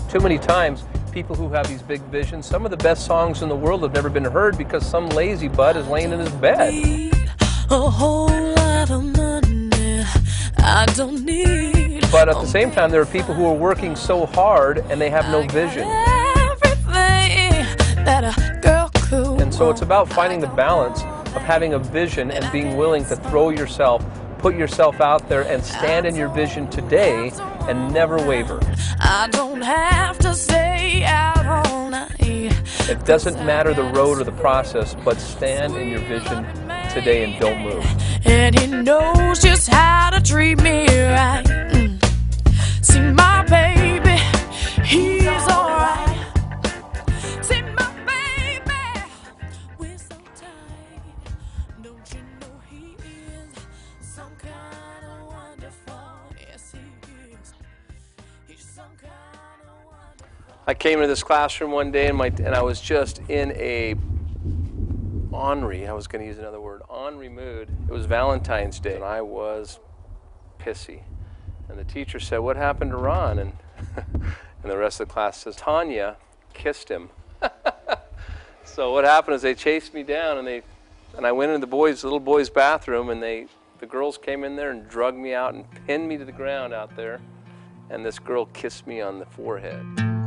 Too many times, people who have these big visions, some of the best songs in the world have never been heard because some lazy bud is laying in his bed. A whole lot of money I don't need. But at the same time, there are people who are working so hard and they have no vision. Everything that a girl could. And so it's about finding the balance of having a vision and being willing to throw yourself, put yourself out there and stand in your vision today and never waver. I don't have to stay out all night. It doesn't matter the road or the process, but stand in your vision today and don't move. And he knows just how to treat me right. See my baby, he's alright. See my baby, we're so tight. Don't you know he is some kind of wonderful? Yes, he is. He's some kind of wonderful. I came into this classroom one day and I was just in a ornery, I was going to use another word, ornery mood. It was Valentine's Day and I was pissy. And the teacher said, "What happened to Ron?" And, and the rest of the class says, "Tanya kissed him." So what happened is they chased me down and I went into the little boys' bathroom and the girls came in there and drugged me out and pinned me to the ground out there. And this girl kissed me on the forehead.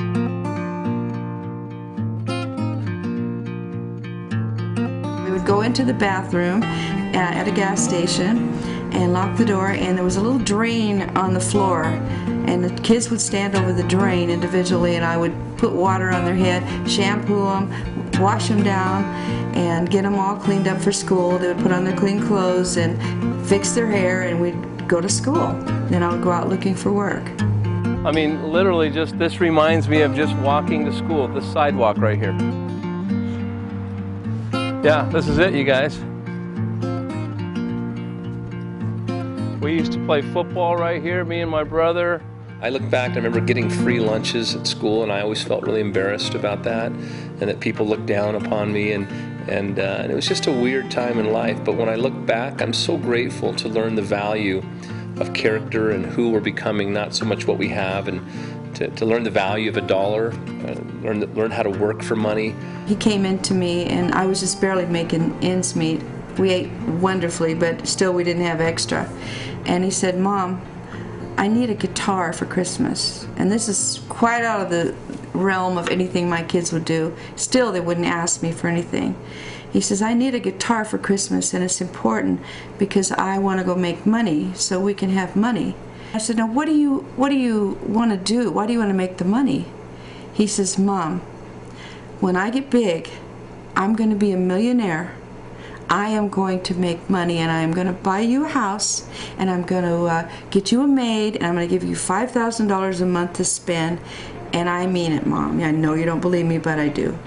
We would go into the bathroom at a gas station and lock the door, and there was a little drain on the floor, and the kids would stand over the drain individually, and I would put water on their head, shampoo them, wash them down, and get them all cleaned up for school. They would put on their clean clothes and fix their hair, and we'd go to school. Then I would go out looking for work. I mean, literally, this reminds me of just walking to school, this sidewalk right here. Yeah, this is it, you guys. We used to play football right here, me and my brother. I look back and I remember getting free lunches at school, and I always felt really embarrassed about that, and that people looked down upon me, and it was just a weird time in life. But when I look back, I'm so grateful to learn the value of character and who we're becoming, not so much what we have, and to learn the value of a dollar, learn how to work for money. He came into me and I was just barely making ends meet. We ate wonderfully, but still we didn't have extra. And he said, "Mom, I need a guitar for Christmas." And this is quite out of the realm of anything my kids would do. Still, they wouldn't ask me for anything. He says, "I need a guitar for Christmas, and it's important because I want to go make money so we can have money." I said, "Now what do you want to do? Why do you want to make the money?" He says, "Mom, when I get big, I'm going to be a millionaire. I am going to make money, and I am going to buy you a house, and I'm going to get you a maid, and I'm going to give you $5,000 a month to spend, and I mean it, Mom. I know you don't believe me, but I do."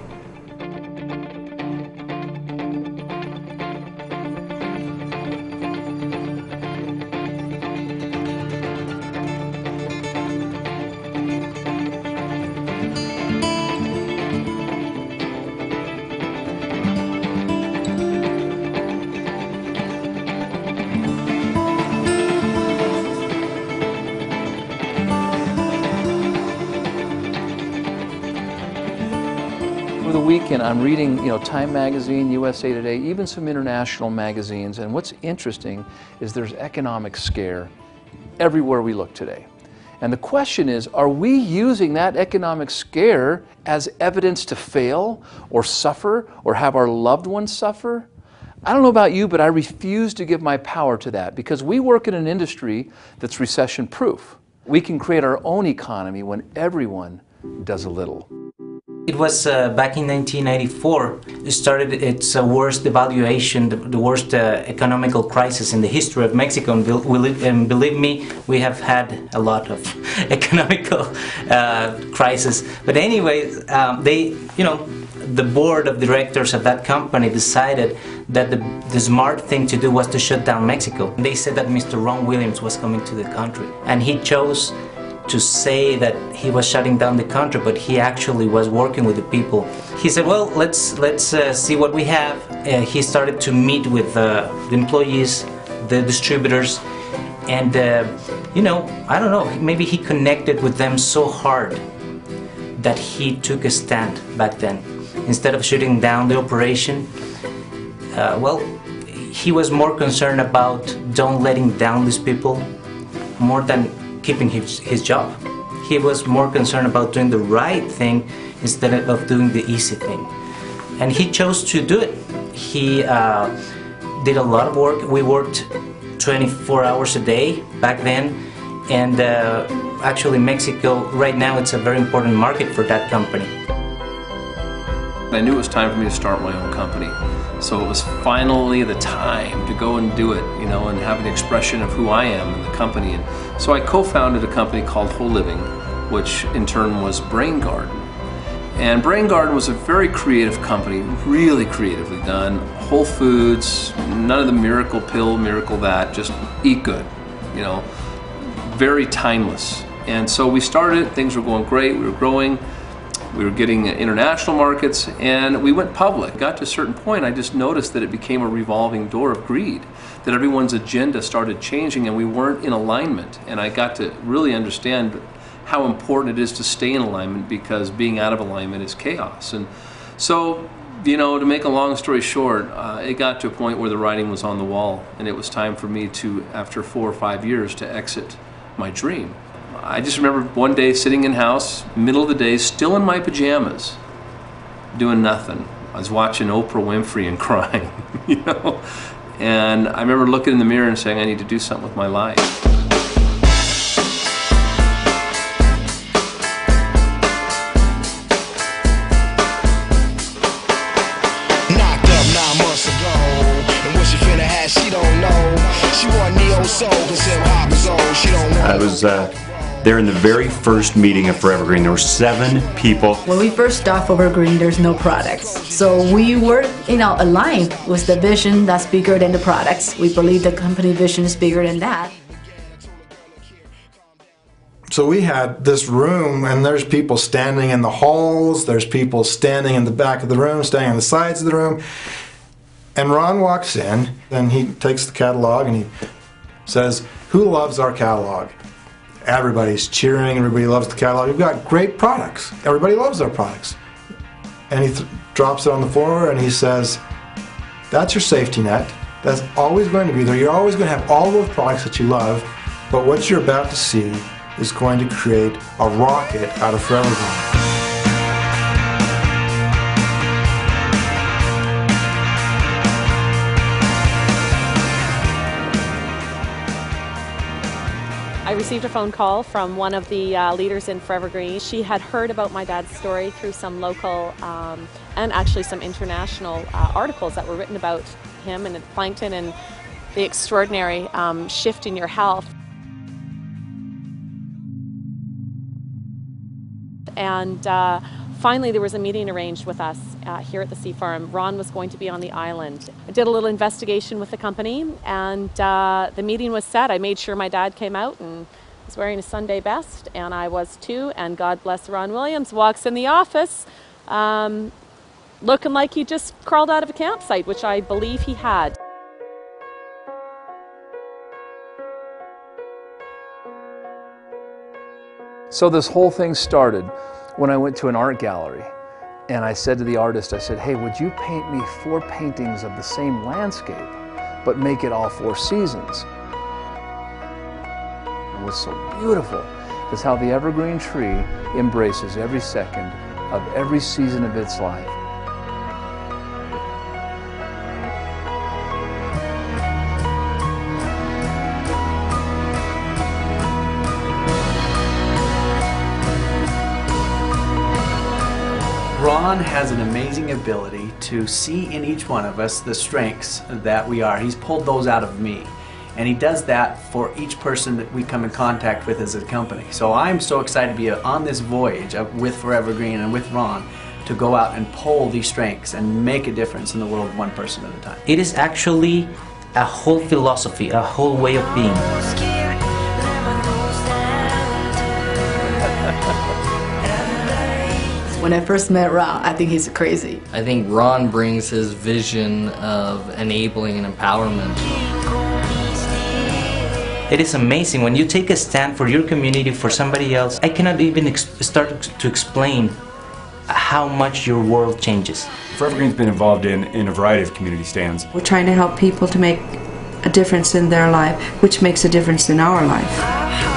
Over the weekend, I'm reading, Time Magazine, USA Today, even some international magazines, and what's interesting is there's economic scare everywhere we look today. And the question is, are we using that economic scare as evidence to fail or suffer or have our loved ones suffer? I don't know about you, but I refuse to give my power to that, because we work in an industry that's recession-proof. We can create our own economy when everyone does a little. It was back in 1994, it started its worst devaluation, the worst economical crisis in the history of Mexico. And believe me, we have had a lot of economical crisis. But anyway, the board of directors of that company decided that the smart thing to do was to shut down Mexico. They said that Mr. Ron Williams was coming to the country, and he chose to say that he was shutting down the country, but he actually was working with the people. He said, "Well, let's see what we have." He started to meet with the employees, the distributors, and I don't know, maybe he connected with them so hard that he took a stand back then. Instead of shutting down the operation, well, he was more concerned about don't letting down these people more than keeping his job. He was more concerned about doing the right thing instead of doing the easy thing. And he chose to do it. He did a lot of work. We worked 24 hours a day back then, and actually Mexico right now it's a very important market for that company. I knew it was time for me to start my own company. So it was finally the time to go and do it, you know, and have an expression of who I am in the company. And so I co-founded a company called Whole Living, which in turn was Brain Garden. And Brain Garden was a very creative company, really creatively done. Whole foods, none of the miracle pill, miracle that, just eat good, you know, very timeless. And so we started, things were going great, we were growing, we were getting international markets, and we went public. Got to a certain point, I just noticed that it became a revolving door of greed, that everyone's agenda started changing and we weren't in alignment. And I got to really understand how important it is to stay in alignment, because being out of alignment is chaos. And so, you know, to make a long story short, it got to a point where the writing was on the wall, and it was time for me to, after 4 or 5 years, to exit my dream. I just remember one day sitting in house, middle of the day, still in my pajamas, doing nothing. I was watching Oprah Winfrey and crying, you know? And I remember looking in the mirror and saying, I need to do something with my life. I was there in the very first meeting of ForeverGreen. There were 7 people. When we first started ForeverGreen, there's no products. So we were, aligned with the vision that's bigger than the products. We believe the company vision is bigger than that. So we had this room, and there's people standing in the halls, there's people standing in the back of the room, standing on the sides of the room. And Ron walks in, and he takes the catalog and he says, "Who loves our catalog?" Everybody's cheering, everybody loves the catalog. We've got great products. Everybody loves our products. And he drops it on the floor and he says, "That's your safety net. That's always going to be there. You're always going to have all those products that you love, but what you're about to see is going to create a rocket out of ForeverGreen." I received a phone call from one of the leaders in ForeverGreen. She had heard about my dad's story through some local and actually some international articles that were written about him and plankton and the extraordinary shift in your health. And finally there was a meeting arranged with us here at the Sea Farm. Ron was going to be on the island. I did a little investigation with the company, and the meeting was set. I made sure my dad came out and was wearing a Sunday best, and I was too, and God bless Ron Williams, walks in the office looking like he just crawled out of a campsite, which I believe he had. So this whole thing started when I went to an art gallery, and I said to the artist, I said, "Hey, would you paint me 4 paintings of the same landscape, but make it all 4 seasons?" It was so beautiful. It's how the evergreen tree embraces every second of every season of its life. Ron has an amazing ability to see in each one of us the strengths that we are. He's pulled those out of me, and he does that for each person that we come in contact with as a company. So I'm so excited to be on this voyage with ForeverGreen and with Ron to go out and pull these strengths and make a difference in the world one person at a time. It is actually a whole philosophy, a whole way of being. When I first met Ron, I think he's crazy. I think Ron brings his vision of enabling and empowerment. It is amazing when you take a stand for your community, for somebody else. I cannot even start to explain how much your world changes. ForeverGreen's been involved in a variety of community stands. We're trying to help people to make a difference in their life, which makes a difference in our life.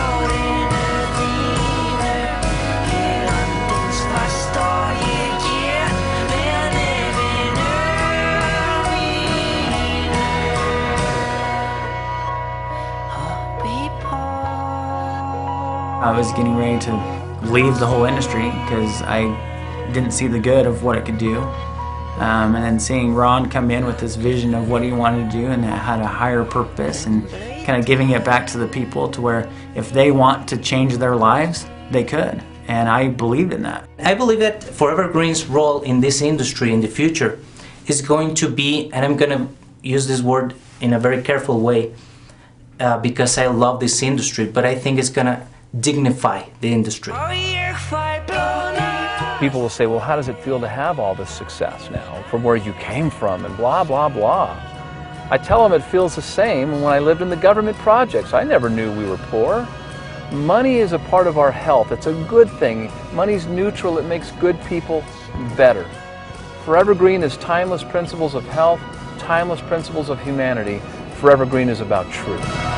I was getting ready to leave the whole industry because I didn't see the good of what it could do. And then seeing Ron come in with this vision of what he wanted to do and had a higher purpose, and kind of giving it back to the people to where if they want to change their lives, they could. And I believed in that. I believe that ForeverGreen's role in this industry in the future is going to be, and I'm going to use this word in a very careful way because I love this industry, but I think it's going to dignify the industry. People will say, well, how does it feel to have all this success now from where you came from and blah, blah, blah. I tell them it feels the same when I lived in the government projects. I never knew we were poor. Money is a part of our health. It's a good thing. Money's neutral. It makes good people better. ForeverGreen is timeless principles of health, timeless principles of humanity. ForeverGreen is about truth.